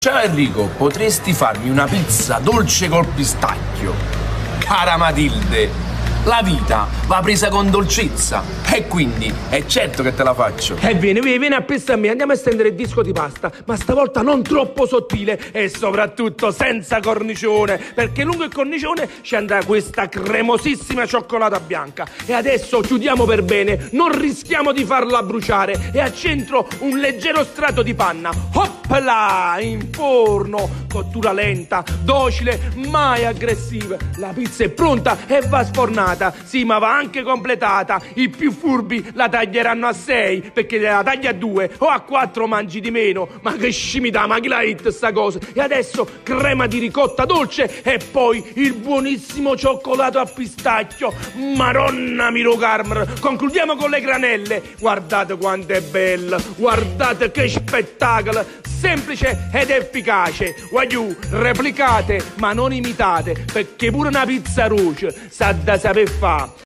Ciao Enrico, potresti farmi una pizza dolce col pistacchio? Cara Matilde, la vita va presa con dolcezza e quindi è certo che te la faccio. Vieni appresso a me, andiamo a stendere il disco di pasta, ma stavolta non troppo sottile e soprattutto senza cornicione, perché lungo il cornicione ci andrà questa cremosissima cioccolata bianca. E adesso chiudiamo per bene, non rischiamo di farla bruciare e al centro un leggero strato di panna. Hoppla! In forno, cottura lenta, docile, mai aggressiva. La pizza è pronta e va sfornata, sì, ma va anche completata. I più furbi la taglieranno a 6, perché la taglia a 2 o a 4 mangi di meno. Ma che scimità, ma chi la hit sta cosa? E adesso crema di ricotta dolce e poi il buonissimo cioccolato a pistacchio. Maronna miro Carmer. Concludiamo con le granelle. Guardate quanto è bella, guardate che spettacolo, semplice ed efficace. Voglio replicate ma non imitate, perché pure una pizza roce sa da saper fa.